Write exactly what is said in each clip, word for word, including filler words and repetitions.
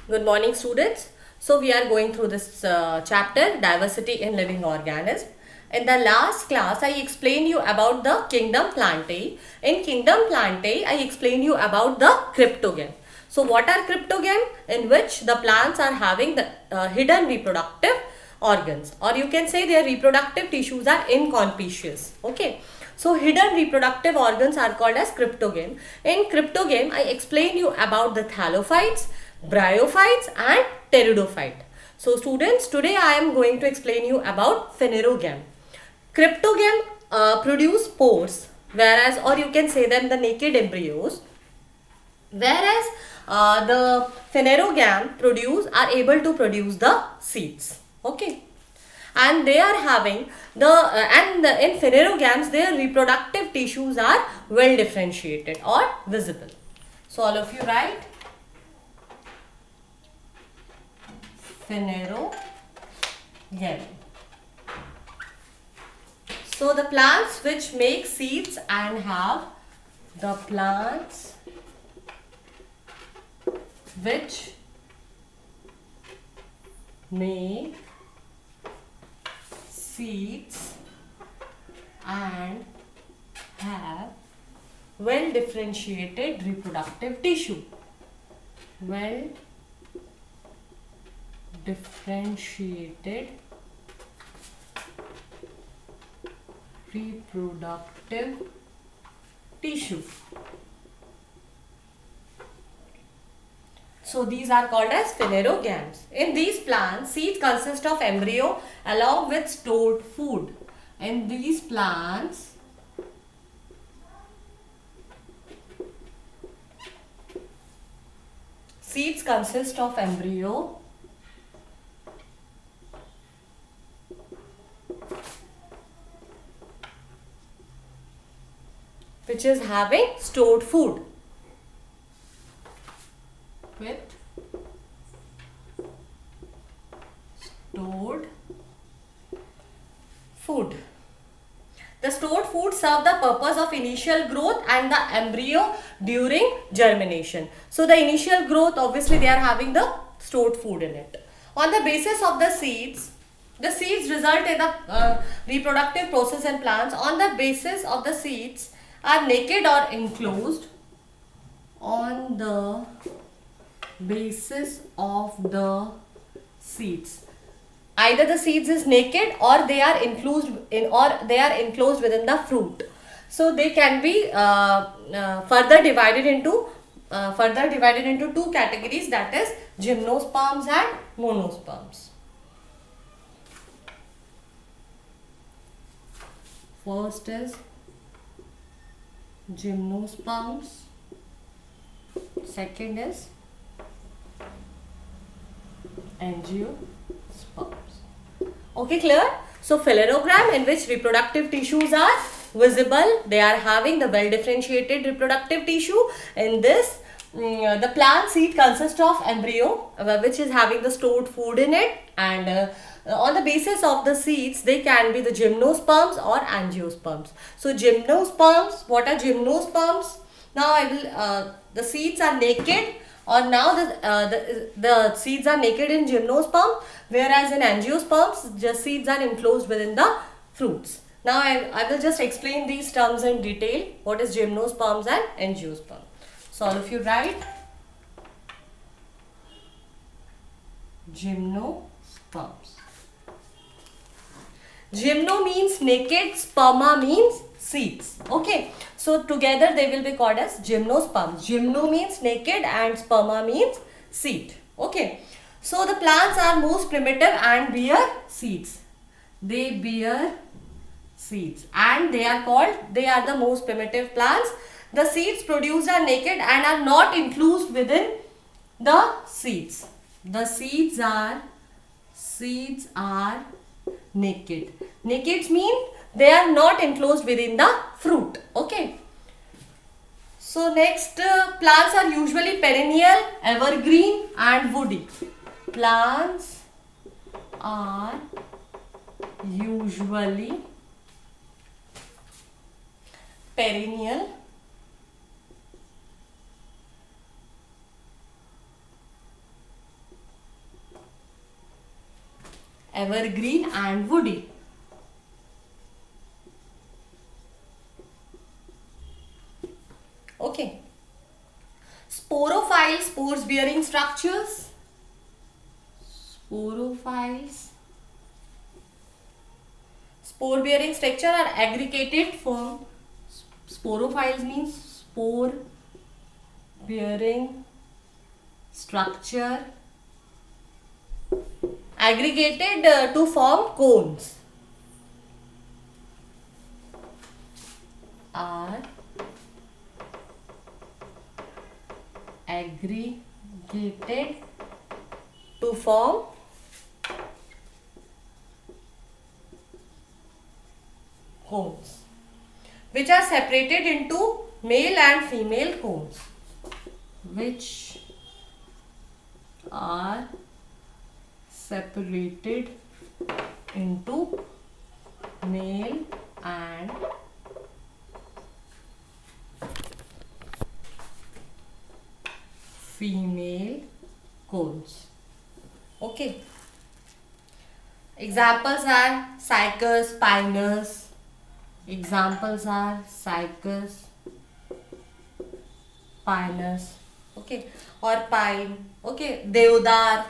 Good morning, students. So we are going through this uh, chapter, diversity in living organisms. In the last class, I explained you about the kingdom Plantae. In kingdom Plantae, I explained you about the cryptogam. So what are cryptogam? In which the plants are having the uh, hidden reproductive organs, or you can say their reproductive tissues are inconspicuous. Okay. So hidden reproductive organs are called as cryptogam. In cryptogam, I explained you about the thallophytes, bryophytes and pteridophyte. So students, today I am going to explain you about phanerogam. Cryptogam uh, produce spores, whereas, or you can say them the naked embryos, whereas uh, the phanerogam produce are able to produce the seeds. Okay. And they are having the uh, and the, in phanerogams their reproductive tissues are well differentiated or visible. So all of you write phanerogam. So the plants which make seeds and have the plants which make seeds and have well differentiated reproductive tissue. Well differentiated reproductive tissue. So these are called as phanerogams. In these plants, seeds consist of embryo along with stored food. In these plants, seeds consist of embryo which is having stored food. With stored food. The stored food serve the purpose of initial growth and the embryo during germination. So the initial growth, obviously they are having the stored food in it. On the basis of the seeds, the seeds result in the uh, reproductive process in plants. On the basis of the seeds are naked or enclosed. On the basis of the seeds, either the seeds is naked or they are enclosed in or they are enclosed within the fruit. So they can be uh, uh, further divided into uh, further divided into two categories, that is gymnosperms and monosperms. First is gymnosperms, second is angiosperms. Okay, clear? So phanerogram, in which reproductive tissues are visible, they are having the well differentiated reproductive tissue. In this, um, the plant seed consists of embryo uh, which is having the stored food in it, and uh, on the basis of the seeds they can be the gymnosperms or angiosperms. So gymnosperms, what are gymnosperms? Now I will uh, the seeds are naked, or now the, uh, the, the seeds are naked in gymnosperm, whereas in angiosperms the seeds are enclosed within the fruits. Now I, I will just explain these terms in detail, what is gymnosperms and angiosperm. So all of you write gymnosperms. Gymno means naked, sperma means seeds. Okay. So together they will be called as gymnosperms. Gymno means naked and sperma means seed. Okay. So the plants are most primitive and bear seeds. They bear seeds and they are called, they are the most primitive plants. The seeds produced are naked and are not enclosed within the seeds. The seeds are, seeds are naked. Naked means they are not enclosed within the fruit. Okay. So next, uh, plants are usually perennial, evergreen and woody. Plants are usually perennial, evergreen and woody. Okay. Sporophyles, spores bearing structures. Sporophyles, spore bearing structure are aggregated form. Sporophyles means spore bearing structure aggregated uh, to form cones are aggregated to form cones, which are separated into male and female cones, which are separated into male and female cones. Okay. Examples are Cycas, Pinus. Examples are Cycas, Pinus. Okay. Or pine. Okay. Deodar.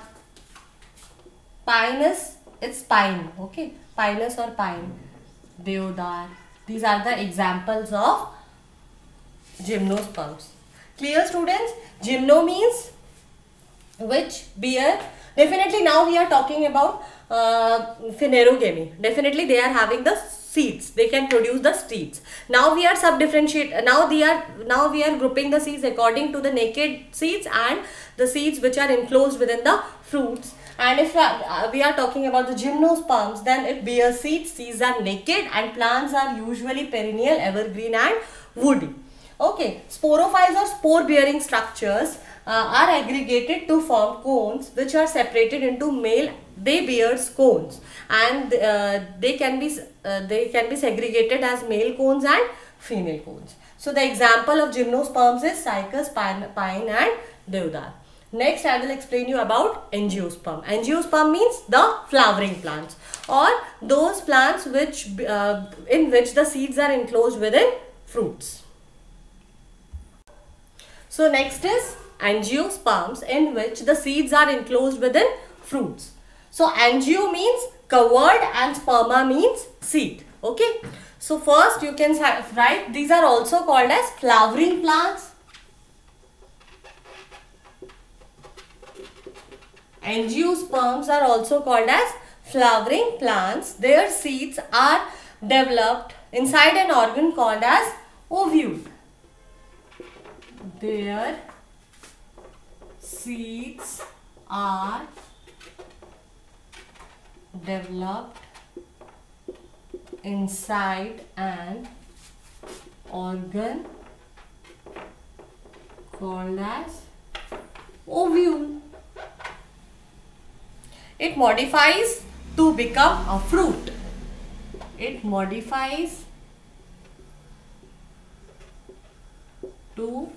Pinus, it's pine. Okay. Pinus or pine. Deodar. These are the examples of gymnosperms. Clear, students? Gymno means which bear. Definitely now we are talking about uh, phanerogamy. Definitely they are having the seeds. They can produce the seeds. Now we are sub-differentiate. Now they are now we are grouping the seeds according to the naked seeds and the seeds which are enclosed within the fruits. And if uh, we are talking about the gymnosperms, then it bears seeds. Seeds are naked and plants are usually perennial, evergreen and woody. Okay, sporophytes or spore bearing structures uh, are aggregated to form cones which are separated into male. They bear cones and uh, they can be uh, they can be segregated as male cones and female cones. So the example of gymnosperms is Cycas, pine, pine and deodar. Next I will explain you about angiosperm. Angiosperm means the flowering plants or those plants which uh, in which the seeds are enclosed within fruits. So next is angiosperms in which the seeds are enclosed within fruits. So angio means covered and sperma means seed. Okay. So first you can write these are also called as flowering plants. Angiosperms are also called as flowering plants. Their seeds are developed inside an organ called as ovule. Their seeds are developed inside an organ called as ovule. It modifies to become a fruit. It modifies to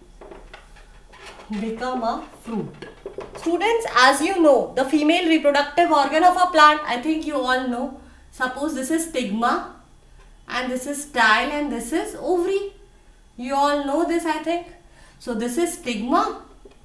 become a fruit. Students, as you know, the female reproductive organ of a plant, I think you all know. Suppose this is stigma and this is style and this is ovary. You all know this, I think. So this is stigma,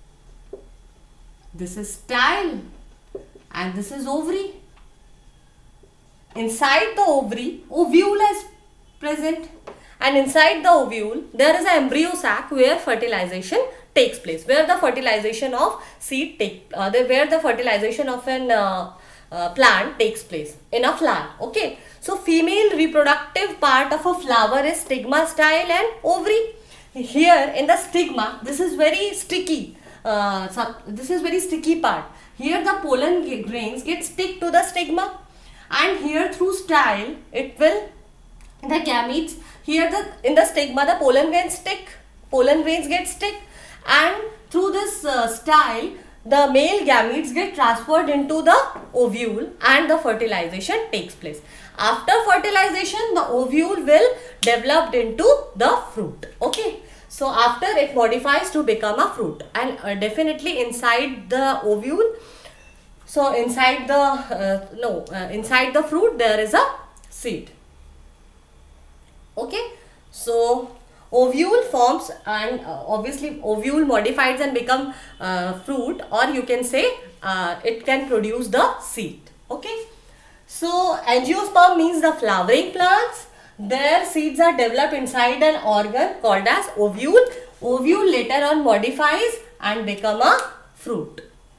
this is style and this is ovary. Inside the ovary, ovule is present. And inside the ovule, there is an embryo sac where fertilization takes place, where the fertilization of seed take, uh, the, where the fertilization of an uh, uh, plant takes place in a flower. Okay, so female reproductive part of a flower is stigma, style, and ovary. Here in the stigma, this is very sticky. Uh, so this is very sticky part. Here the pollen grains get stick to the stigma, and here through style it will the gametes. Here the in the stigma the pollen grains stick, pollen grains get stick, and through this uh, style the male gametes get transferred into the ovule and the fertilization takes place. After fertilization, the ovule will develop into the fruit. Okay. So after it modifies to become a fruit, and uh, definitely inside the ovule So inside the uh, no uh, inside the fruit there is a seed. Okay, so ovule forms, and uh, obviously ovule modifies and become uh, fruit, or you can say uh, it can produce the seed. Okay, so angiosperm means the flowering plants. Their seeds are developed inside an organ called as ovule. Ovule later on modifies and become a fruit.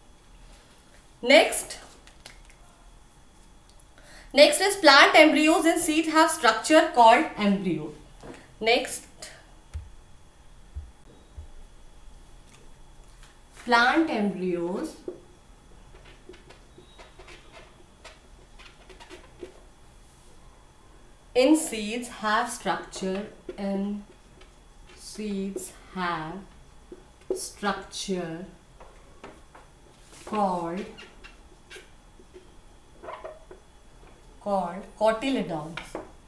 Next, next is plant embryos in seeds have structure called embryo. Next, plant embryos in seeds have structure in seeds have structure called called cotyledons.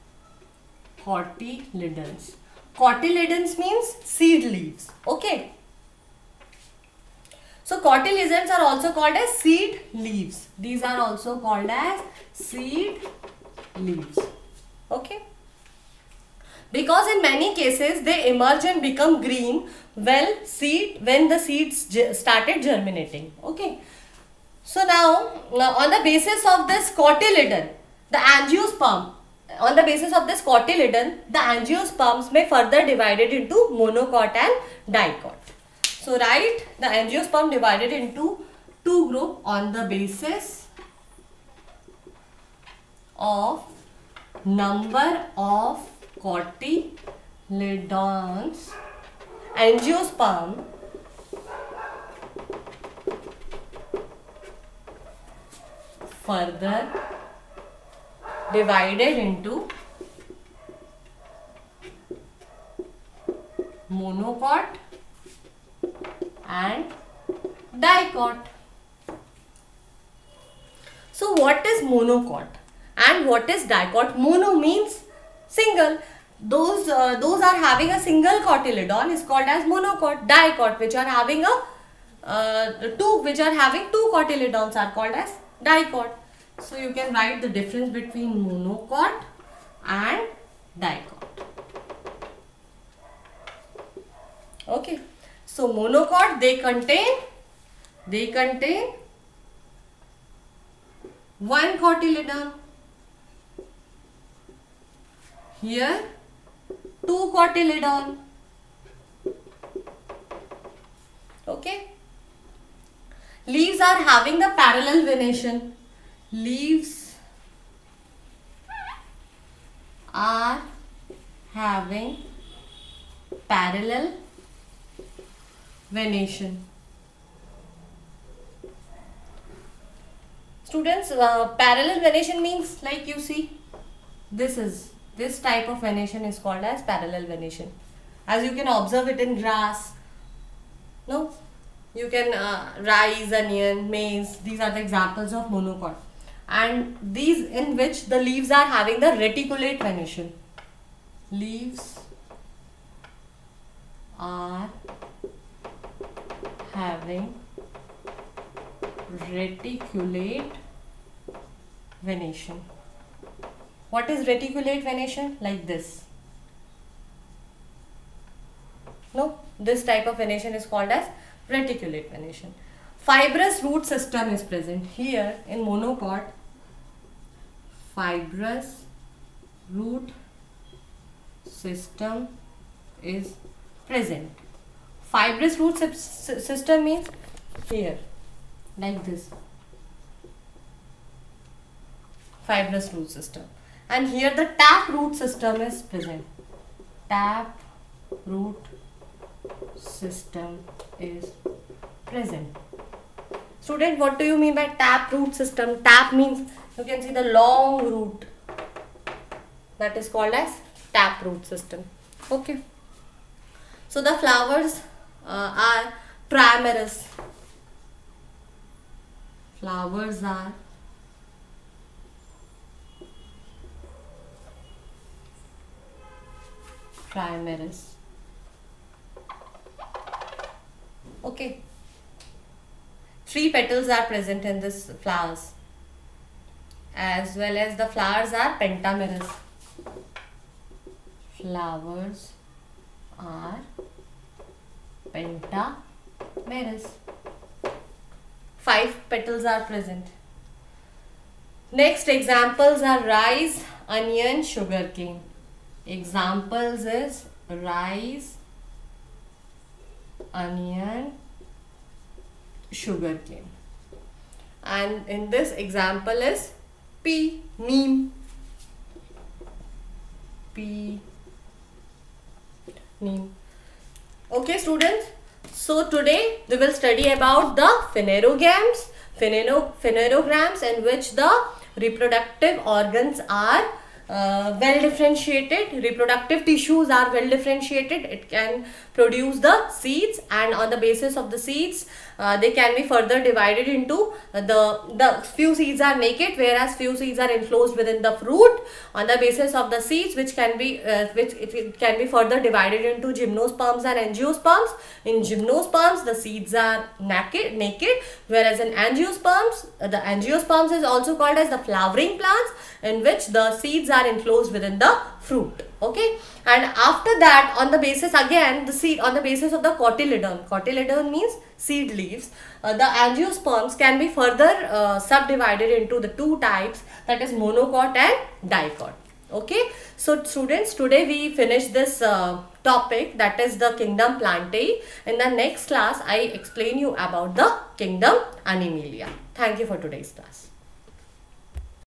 Cotyledons. Cotyledons means seed leaves. Okay. So cotyledons are also called as seed leaves. These are also called as seed leaves. Okay. Because in many cases they emerge and become green well seed when the seeds started germinating. Okay. So now, now on the basis of this cotyledon, the angiosperm, on the basis of this cotyledon, the angiosperms may further divided into monocot and dicot. So write the angiosperm divided into two groups on the basis of number of cotyledons. Angiosperm further divided into monocot and dicot. So what is monocot and what is dicot? Mono means single. Those uh, those are having a single cotyledon is called as monocot. Dicot, which are having a uh, two which are having two cotyledons, are called as dicot. So you can write the difference between monocot and dicot. Okay. So monocot, they contain they contain one cotyledon. Here two cotyledon. Okay. Leaves are having the parallel venation. Leaves are having parallel venation. Students, uh, parallel venation means, like you see, this is this type of venation is called as parallel venation. As you can observe it in grass. No, you can uh, rice, onion, maize. These are the examples of monocot. And these in which the leaves are having the reticulate venation. Leaves are having reticulate venation. What is reticulate venation? Like this. No, this type of venation is called as reticulate venation. Fibrous root system is present. Here in monocot, fibrous root system is present. Fibrous root system means here, like this. Fibrous root system. And here the tap root system is present. Tap root system is present. Student, what do you mean by tap root system? Tap means you can see the long root. That is called as tap root system. Okay. So the flowers uh, are trimerous. Flowers are trimerous. three petals are present in this flowers, as well as the flowers are pentamerous. Flowers are pentamerous. Five petals are present. Next examples are rice, onion, sugarcane. Examples is rice, onion, sugarcane. And in this example is pea, neem. Pea, neem. Okay students, so today we will study about the phanerogams, phanero, phanerograms in which the reproductive organs are uh, well differentiated, reproductive tissues are well differentiated. It can produce the seeds, and on the basis of the seeds uh, they can be further divided into uh, the the few seeds are naked, whereas few seeds are enclosed within the fruit. On the basis of the seeds, which can be uh, which it, it can be further divided into gymnosperms and angiosperms. In gymnosperms the seeds are naked naked whereas in angiosperms, uh, the angiosperms is also called as the flowering plants, in which the seeds are enclosed within the fruit. Okay, and after that, on the basis again the seed on the basis of the cotyledon, cotyledon means seed leaves, uh, the angiosperms can be further uh, subdivided into the two types, that is monocot and dicot. Okay, so students, today we finish this uh, topic, that is the kingdom Plantae. In the next class I explain you about the kingdom Animalia. Thank you for today's class.